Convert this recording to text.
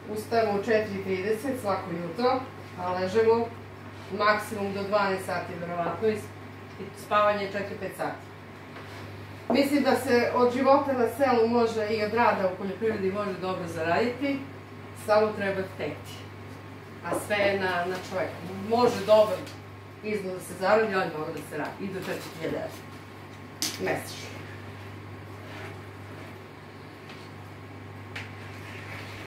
Ustajemo u 4:30 svako jutro, a ležemo maksimum do 12 sati verovatno i spavanje 4-5 sati. Mislim da se od života na selu može i od rada u poljoprivredi može dobro zaraditi, samo treba hteti. A sve je na čoveku. Može dobar iznos da se zaradi, ali mora da se radi. I do 4.000 € mesečno.